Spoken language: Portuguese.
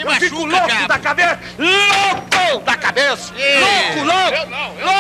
Eu fico louco da cabeça! Louco da cabeça! Louco! Eu não.